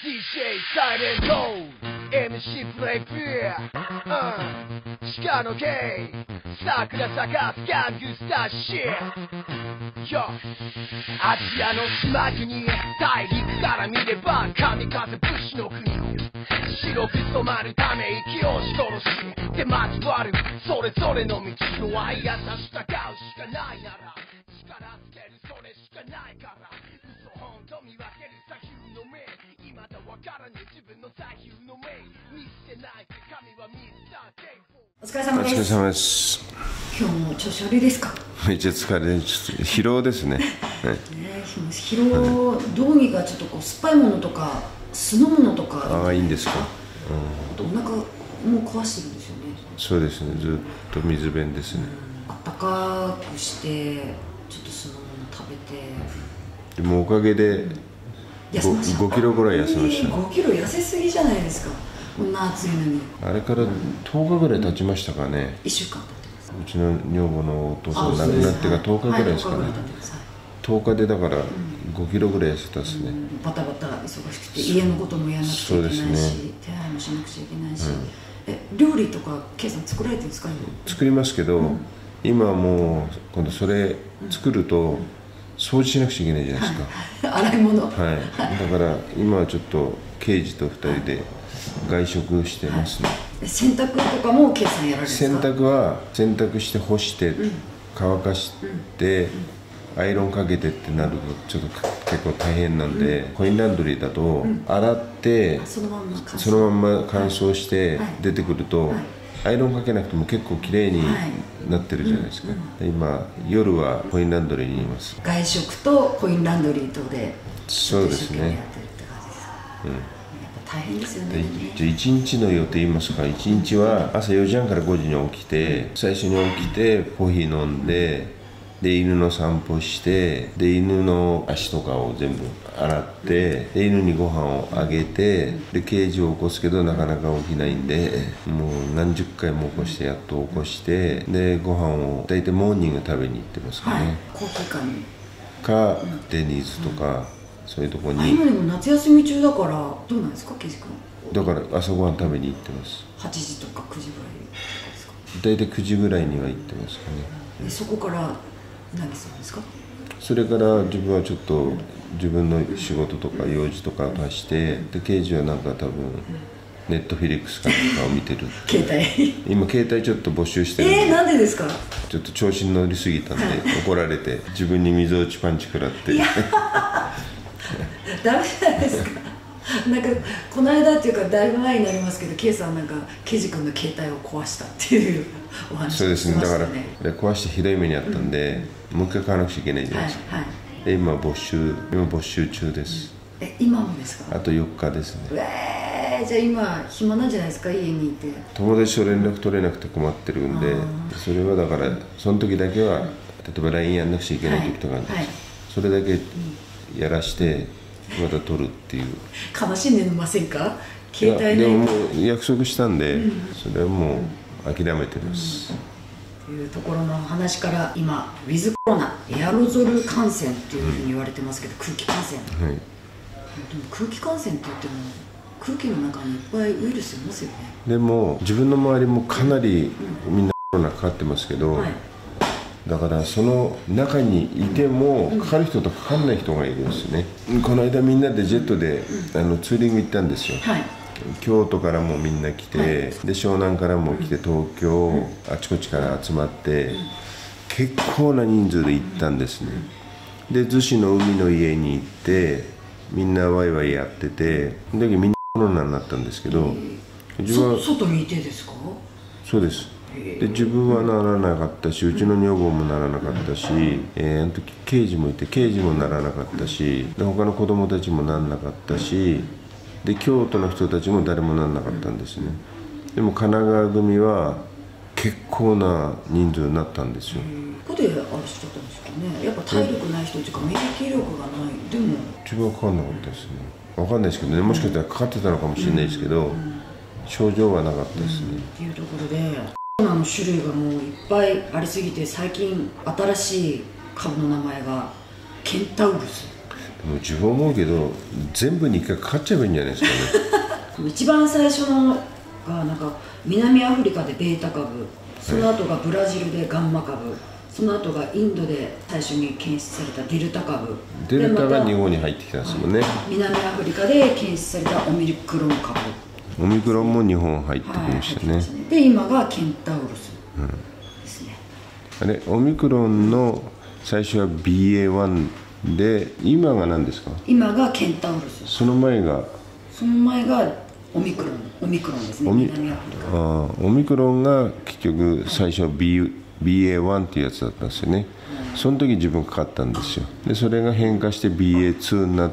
DJ サイレント MC プレイビア鹿のゲイ桜咲かすガングスターシッアジアの島国大陸から見れば神風武士の国白く染まるため息を押し殺しで交わるそれぞれの道の愛やさ従うしかないなら力つけるそれしかないから嘘本当見分ける左右の目未だわからね自分の左右の目見捨てない神はミスターゲイフォーお疲れ様です。 お疲れ様です。 今日も調子悪いですか？ めっちゃ疲れて、ちょっと疲労ですね。 疲労、どうにかちょっとこう酸っぱいものとか酢の物とか。 ああ、いいんですか。 お腹も壊してるんですよね。 そうですね。ずっと水弁ですね。 あったかくしてちょっと酢の物食べて。 でもおかげで5キロぐらい痩せました。 5キロ痩せすぎじゃないですか。こんな暑いのに。 あれから10日ぐらい経ちましたかね。 1週間経ってます。 うちの女房のお父さん亡くなってから10日ぐらいですかね。10日でだから5キロぐらい痩せたですね。 バタバタ忙しくて家のこともやらなくちゃいけないし、手洗いもしなくちゃいけないし、料理とかケイさん作られてるんですか？ 作りますけど、今はもう今度それ作ると掃除しなくちゃいけないじゃないですか。 洗い物。 はい。だから今はちょっと刑事と2人で外食してますね。 洗濯とかもケイさんやられるんですか？ 洗濯は洗濯して干して乾かしてアイロンかけてってなるとちょっと結構大変なんで、コインランドリーだと洗ってそのまんま乾燥して出てくるとアイロンかけなくても結構きれいになってるじゃないですか。今夜はコインランドリーにいます。 外食とコインランドリーとでそうですね。 やってるって感じですか？大変ですよね。 じゃあ1日の予定言いますか。1日は朝4時半から5時に起きて、最初に起きてコーヒー飲んで、で犬の散歩して、で犬の足とかを全部洗って、で犬にご飯をあげて、でケージを起こすけどなかなか起きないんで、もう何十回も起こしてやっと起こして、でご飯を大体モーニング食べに行ってますかね。 コーヒー館にかデニーズとか、そういうとこに。 今でも夏休み中だからどうなんですか、ケイジ君？ だから朝ごはん食べに行ってます。 8時とか9時ぐらいですか？ 大体9時ぐらいには行ってますかね。 そこから何するんですか？ それから自分はちょっと自分の仕事とか用事とか出して、で刑事はなんか多分ネットフィリックスかなんかを見てる。 携帯今携帯ちょっと募集してるんで。 なんでですか？ ちょっと調子に乗りすぎたんで怒られて自分に水落ちパンチ食らって。 ダメじゃないですか。なんかこの間っていうかだいぶ前になりますけど、ケイさんなんかケイジ君の携帯を壊したっていうお話そうですね。だから壊してひどい目にあったんで、もう一回買わなくちゃいけないじゃないですか。で今募集中です。 今もですか？ あと4日ですね。 じゃあ今暇なんじゃないですか、家にいて。 友達と連絡取れなくて困ってるんで、それはだからその時だけは例えば LINE やんなくちゃいけない時とかあるんです、それだけやらしてまた取るっていう。 悲しんでませんか？携帯でももう約束したんで、それはもう諦めてます、 というところの話から、今ウィズコロナエアロゾル感染っていうふうに言われてますけど、空気感染、でも空気感染って言っても空気の中にいっぱいウイルスいますよね。 でも自分の周りもかなりみんなコロナかかってますけど、だからその中にいてもかかる人とかかんない人がいるんですね。この間みんなでジェットでツーリング行ったんですよ、京都からもみんな来て、で湘南からも来て、東京、あちこちから集まって、結構な人数で行ったんですね。で逗子の海の家に行ってみんなワイワイやってて、その時みんなコロナになったんですけど、自分は外にいてですか？ そうです。で自分はならなかったし、うちの女房もならなかったし、あの時刑事もいて刑事もならなかったし、で他の子供たちもならなかったし、で京都の人たちも誰もならなかったんですね。でも神奈川組は結構な人数になったんですよ。 ここであれしちゃったんですかね。やっぱ体力ない人っていうか免疫力がない。でも自分はかかんなかったですね。分かんないですけどね、もしかしたらかかってたのかもしれないですけど、症状はなかったですね。 っていうところでコロナの種類がもういっぱいありすぎて、最近新しい株の名前がケンタウルス。 もう自分思うけど全部に1回かかっちゃえばいいんじゃないですかね。 一番最初のがなんか南アフリカでベータ株、その後がブラジルでガンマ株、その後がインドで最初に検出されたデルタ株、 デルタが日本に入ってきたんですもんね。 南アフリカで検出されたオミクロン株、 オミクロンも日本入ってきましたね。 で今がケンタウロスですね。 あれオミクロンの最初は BA.1 で今が何ですか？ 今がケンタウロス。 その前がオミクロンですね。南アフリカ。 オミクロンが結局最初は BA.1 っていうやつだったんですよね。その時自分かかったんですよ。でそれが変化して BA.2 になって、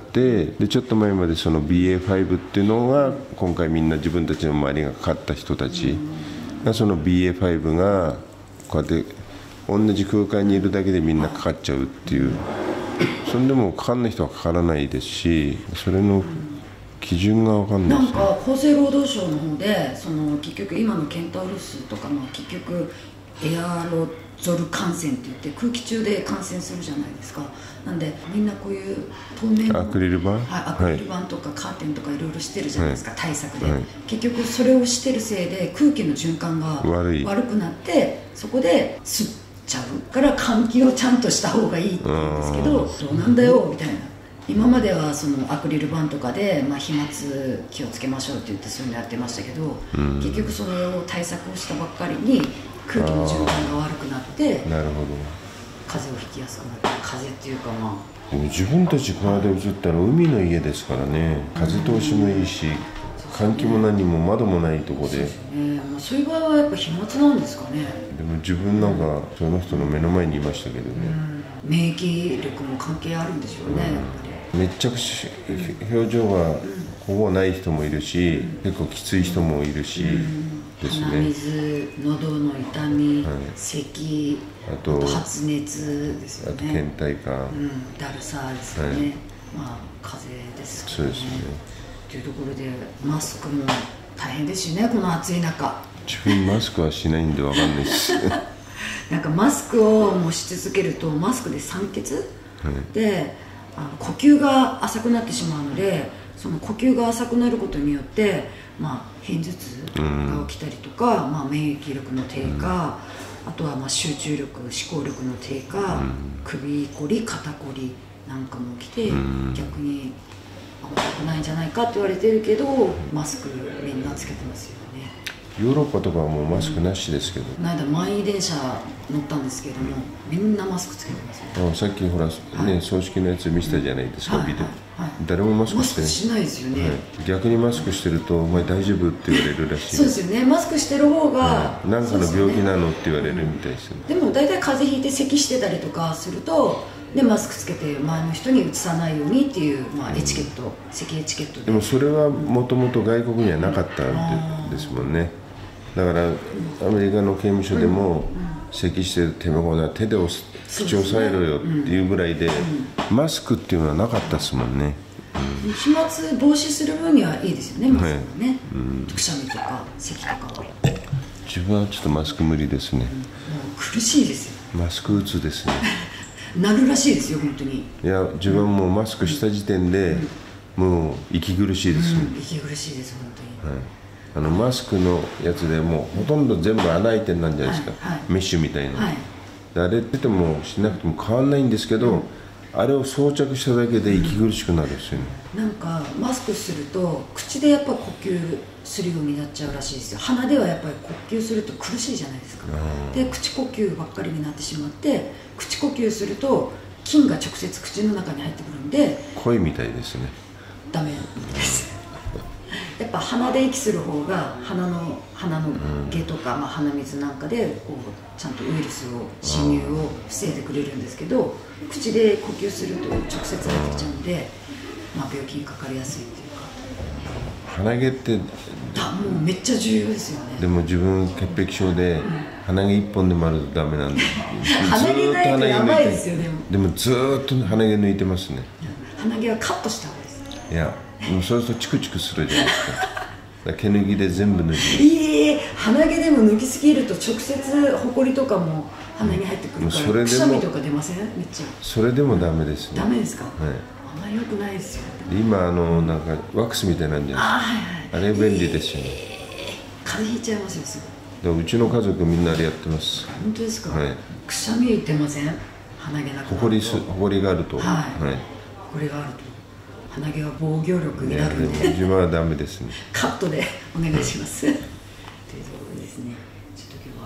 でちょっと前までその BA.5 っていうのが今回みんな自分たちの周りがかかった人たちがその BA.5 がこうやって同じ空間にいるだけでみんなかかっちゃうっていう。それでもかかんない人はかからないですし、それの基準が分かんないですね。 なんか厚生労働省の方でその結局今のケンタウロスとかも結局エアロゾル感染って言って空気中で感染するじゃないですか。なんでみんなこういう透明のアクリル板、 アクリル板とかカーテンとかいろいろしてるじゃないですか、対策で、結局それをしてるせいで空気の循環が悪くなって、そこで吸っちゃうから換気をちゃんとした方がいいって言うんですけど、どうなんだよみたいな。今まではそのアクリル板とかで、飛沫気をつけましょうって言ってそういうのやってましたけど、結局それを対策をしたばっかりに空気の循環が悪くなって、 なるほど、 風邪をひきやすくなって、風邪っていうかでも自分たちこの間移ったら海の家ですからね、風通しもいいし、換気も何も窓もないとこで、 そういう場合はやっぱ飛沫なんですかね。 でも自分なんかその人の目の前にいましたけどね、 免疫力も関係あるんでしょうね、やっぱり。 めっちゃくちゃ表情がほぼない人もいるし、結構きつい人もいるしですね。 鼻水、喉の痛み、咳、あと発熱ですよね。 あと倦怠感、 だるさですよね。風邪ですけどね。というところでマスクも大変ですよね、この暑い中。 自分マスクはしないんで分かんないですなんかマスクをもうし続けると、マスクで酸欠、で呼吸が浅くなってしまうので、その呼吸が浅くなることによって、片頭痛が起きたりとか、免疫力の低下、あとは集中力、思考力の低下、首こり、肩こりなんかも起きて、逆に良くないんじゃないかって言われてるけど、マスクみんなつけてますよね。 ヨーロッパとかはもうマスクなしですけど、 この間満員電車乗ったんですけども、みんなマスクつけてますよ。 さっきほらね、葬式のやつ見せたじゃないですか、ビデオ。誰もマスクしてない。 しないですよね。 逆にマスクしてると「お前大丈夫?」って言われるらしい。 そうですよね、マスクしてる方が何かの病気なのって言われるみたいですよね。 でも大体風邪ひいて咳してたりとかすると、でマスクつけて周りの人にうつさないようにっていう、エチケット、咳エチケットで。 でもそれはもともと外国にはなかったんですもんね。だからアメリカの刑務所でも咳してる手は手で口を押さえろよっていうぐらいで、マスクっていうのはなかったですもんね。 飛沫防止する分にはいいですよね、マスクはね。くしゃみとか咳とかは。 自分はちょっとマスク無理ですね。もう苦しいですよ。 マスクうつですね。 なるらしいですよ、本当に。 いや、自分はもうマスクした時点で、もう息苦しいですよ。 息苦しいです、本当に。 マスクのやつでもうほとんど全部穴開いてるなんじゃないですか、メッシュみたいな、あれっててもしなくても変わんないんですけど、あれを装着しただけで息苦しくなるんですよね。 なんかマスクすると口でやっぱ呼吸するようになっちゃうらしいですよ。鼻ではやっぱり呼吸すると苦しいじゃないですか。で口呼吸ばっかりになってしまって、口呼吸すると菌が直接口の中に入ってくるんで、 声みたいですね。 ダメですやっぱ鼻で息する方が鼻の毛とか、鼻水なんかでこうちゃんとウイルスを侵入を防いでくれるんですけど、口で呼吸すると直接入ってきちゃうので、病気にかかりやすいっていうか。 鼻毛ってもうめっちゃ重要ですよね。 でも自分潔癖症で、鼻毛一本でもあるとダメなんで鼻毛ないとやばいですよね。 でもずーっと鼻毛抜いてますね。 鼻毛はカットした方がいいです。 いや、もうそうするとチクチクするじゃないですか毛抜きで全部抜いて、 鼻毛でも抜きすぎると直接ホコリとかも鼻に入ってくるから、くしゃみとか出ません？めっちゃ。 それでもダメですね。 ダメですか？ あんまり良くないですよ。 今なんかワックスみたいなんじゃないですか。あれ便利ですよね。 風邪ひいちゃいますよすぐ。 うちの家族みんなあれやってます。 本当ですか。 はい。 くしゃみ出ません？鼻毛なくなると。 ほこりがあると。 はい。これがあると鼻毛は防御力になるんで。 自分はダメですね。 カットでお願いします。というところですね。ちょっと今日は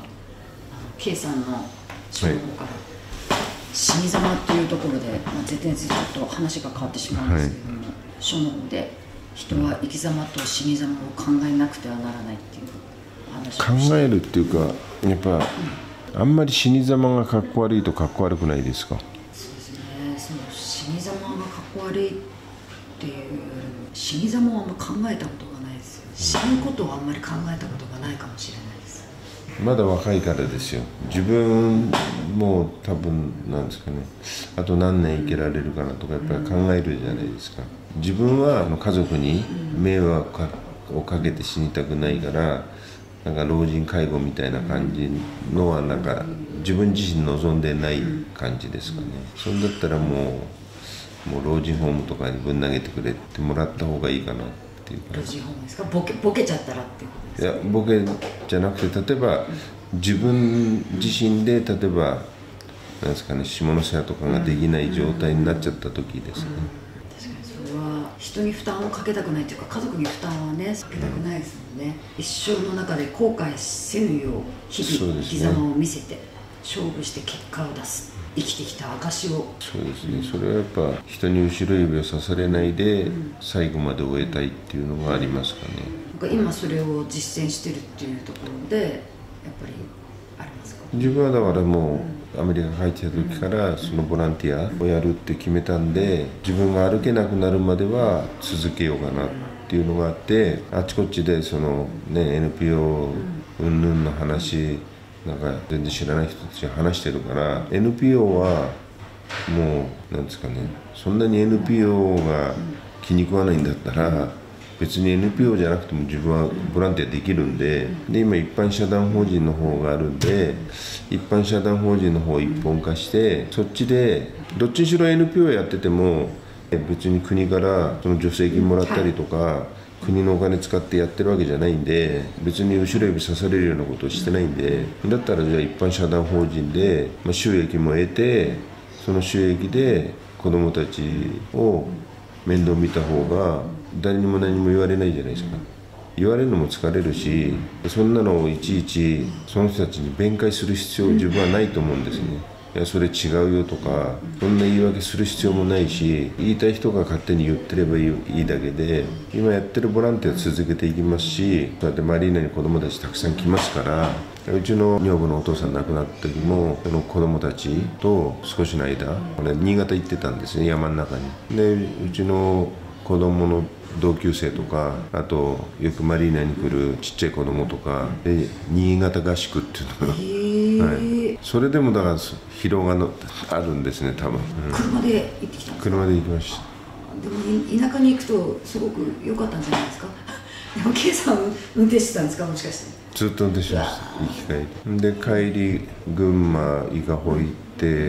Kさんの書の方から、死に様というところで、絶対にちょっと話が変わってしまうんですけれども、書の方で人は生き様と死に様を考えなくてはならないっていう話をして。 考えるっていうか、やっぱ、あんまり死に様がかっこ悪いとかっこ悪くないですか。 そうですね。その死に様がかっこ悪いっていう死に様をあんま考えたことがないですよ。死ぬことをあんまり考えたことがないかもしれないです。 まだ若いからですよ。自分も多分なんですかね、あと何年生きられるかなとかやっぱり考えるじゃないですか。自分は家族に迷惑をかけて死にたくないから、なんか老人介護みたいな感じのはなんか自分自身望んでない感じですかね。そんだったらもう老人ホームとかにぶん投げてくれってもらった方がいいかなっていうか。 老人ホームですか。ボケちゃったらっていうことですか。 いや、ボケじゃなくて、例えば自分自身で例えばなんですかね、下の世話とかができない状態になっちゃった時ですね。 確かにそれは人に負担をかけたくないというか、家族に負担はねかけたくないですもんね。一生の中で後悔せぬよう日々生き様を見せて勝負して結果を出す、生きてきた証を。 そうですね。それはやっぱ人に後ろ指をさされないで最後まで終えたいっていうのがありますかね。 なんか今それを実践してるっていうところでやっぱりありますか。 自分はだからもうアメリカ帰ってきた時からそのボランティアをやるって決めたんで、自分が歩けなくなるまでは続けようかなっていうのがあって、あちこちでそのね NPO 云々の話なんか全然知らない人たちが話してるから、 NPO はもうなんですかね、そんなに NPO が気に食わないんだったら別に NPO じゃなくても自分はボランティアできるんで、今一般社団法人の方があるんで、一般社団法人の方を一本化して、そっちでどっちにしろ NPO やってても別に国からその助成金もらったりとか、国のお金使ってやってるわけじゃないんで、別に後ろ指刺されるようなことをしてないんで、だったらじゃあ一般社団法人で、収益も得て、その収益で子どもたちを面倒見た方が誰にも何も言われないじゃないですか。言われるのも疲れるし、そんなのをいちいちその人たちに弁解する必要自分はないと思うんですね。いやそれ違うよとか、そんな言い訳する必要もないし、言いたい人が勝手に言ってればいいだけで、今やってるボランティア続けていきますし、そうやってマリーナに子どもたちたくさん来ますから、うちの女房のお父さん亡くなった時もその子どもたちと少しの間新潟行ってたんですね、山の中に。でうちの子どもの同級生とか、あとよくマリーナに来るちっちゃい子供とかで新潟合宿っていうのが、はい、それでもだから疲労があるんですね多分、 車で行ってきたんですか。 車で行きました。 でも田舎に行くとすごく良かったんじゃないですか。でも K さん運転してたんですか、もしかして。 ずっと運転しました、行き帰りで、帰り群馬伊香保行って、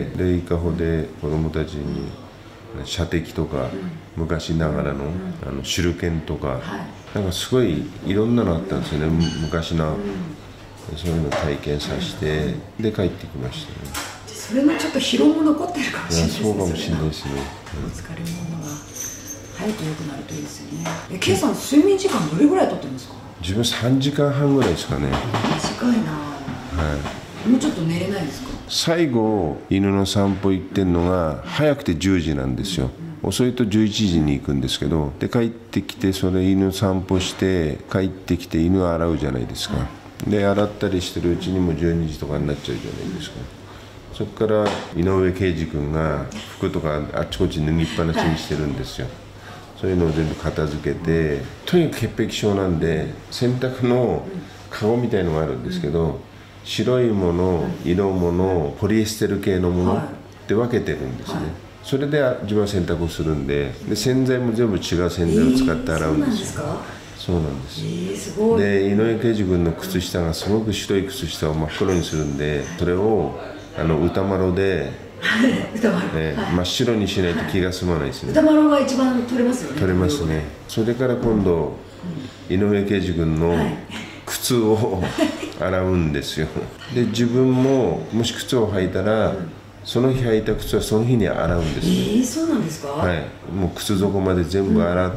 で伊香保で子供たちに射的とか、昔ながらの手裏剣とか、なんかすごいいろんなのあったんですよね、昔の、そういうの体験させて、で帰ってきましたね。 それのちょっと疲労も残ってるかもしれないですね。 そうかもしれないですね。 お疲れ物が早く良くなるといいですよね。K さん睡眠時間どれぐらいとってますか。 自分3時間半ぐらいですかね。 短いな。はい。もうちょっと寝れないですか。 最後犬の散歩行ってんのが早くて10時なんですよ。遅いと11時に行くんですけど、で帰ってきてそれ犬散歩して帰ってきて犬洗うじゃないですか。で洗ったりしてるうちにも12時とかになっちゃうじゃないですか。そこから井上圭司君が服とかあっちこっち脱ぎっぱなしにしてるんですよ。そういうのを全部片付けて、とにかく潔癖症なんで洗濯のカゴみたいのがあるんですけど、白いもの、色物、ポリエステル系のものって分けてるんですね。それで自分は洗濯をするんで、洗剤も全部違う洗剤を使って洗うんですよ。そうなんです。 すごい。 で井上圭司君の靴下がすごく白い靴下を真っ黒にするんで、それを歌丸で歌丸、 真っ白にしないと気が済まないですね。 歌丸が一番取れますよね。 取れますね。それから今度、井上圭司君の靴を洗うんですよ。で自分ももし靴を履いたら、その日履いた靴はその日に洗うんですよ。 そうなんですか。 はい、もう靴底まで全部洗って、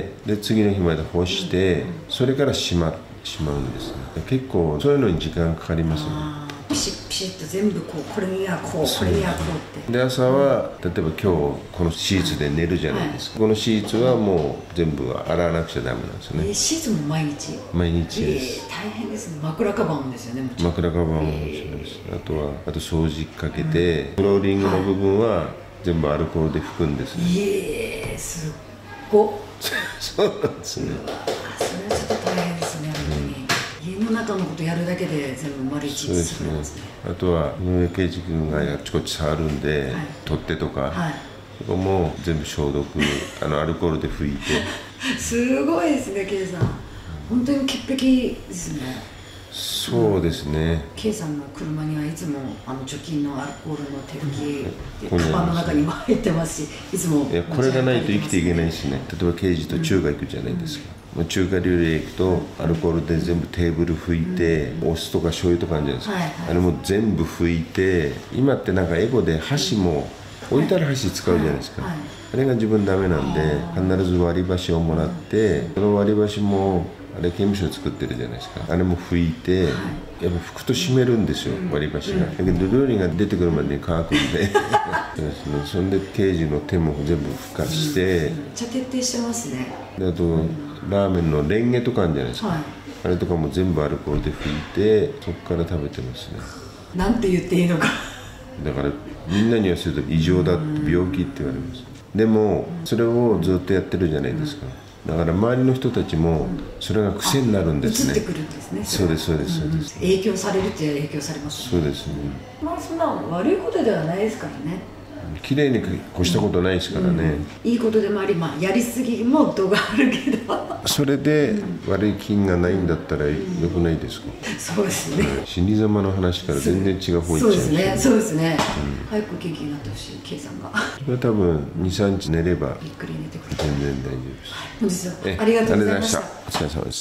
で次の日まで干して、それからしまうんですね。結構そういうのに時間かかりますね。 ピシッピシッと全部こう、これにはこう、これにはこうって。 で朝は例えば今日このシーツで寝るじゃないですか、このシーツはもう全部洗わなくちゃダメなんですよね。 シーツも毎日です。 大変ですね。枕カバンですよね。 枕カバンもそうです。あと掃除機かけて、フローリングの部分は全部アルコールで拭くんですね。 すっごっ。 そうなんですね。 それはちょっと大変ですね。家の中のことやるだけで全部丸一日するんですね。 あとは井上圭司君があちこち触るんで、取っ手とか、そこも全部消毒、アルコールで拭いて。 すごいですね、圭さん。本当に潔癖ですね。 そうですね。 圭さんの車にはいつも除菌のアルコールの手拭き、カバンの中にも入ってますし、いつも。 いや、これがないと生きていけないですね。例えば圭司と中華行くじゃないですか。中華料理へ行くとアルコールで全部テーブル拭いて、お酢とか醤油とかあるじゃないですか、あれも全部拭いて、今ってなんかエゴで箸も置いてある箸使うじゃないですか、あれが自分ダメなんで、必ず割り箸をもらって、その割り箸もあれ刑務所で作ってるじゃないですか、あれも拭いて、やっぱ拭くと締めるんですよ、割り箸が。だけど料理が出てくるまでに乾くんでそうですね。そんで刑事の手も全部拭かして、めっちゃ徹底してますね。 であとラーメンのレンゲとかあるじゃないですか、あれとかも全部アルコールで拭いて、そこから食べてますね。 なんて言っていいのかだからみんなに言わせると異常だって、病気って言われます。でもそれをずっとやってるじゃないですか、だから周りの人たちもそれが癖になるんですね。 移ってくるんですね。 そうですそうですそうです。 影響されるって影響されますね。 そうですね。 まあそんな悪いことではないですからね。 綺麗に越したことないですからね。 いいことでもあり、やりすぎも度があるけどそれで悪い菌がないんだったらよくないですか。 そうですね。 死に様の話から全然違う方行っちゃう。 そうですね。早く元気になってほしい、圭さんが。 それは多分2、3日寝ればゆっくり寝てくれ全然大丈夫です。 本日はありがとうございました。 お疲れ様です。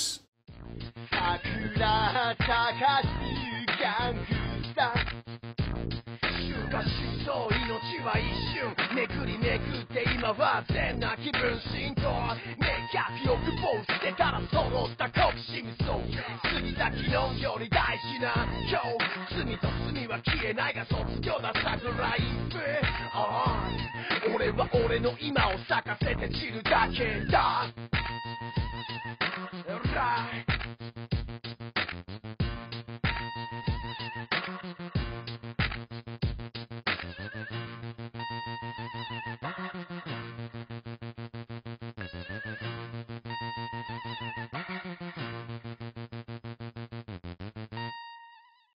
そう命は一瞬めくりめくって今は全な気分浸透ね100欲望捨てたら揃った好奇心そう過ぎた昨日より大事な今日罪と罪は消えないが卒業ださぐライフ俺は俺の今を咲かせて散るだけだ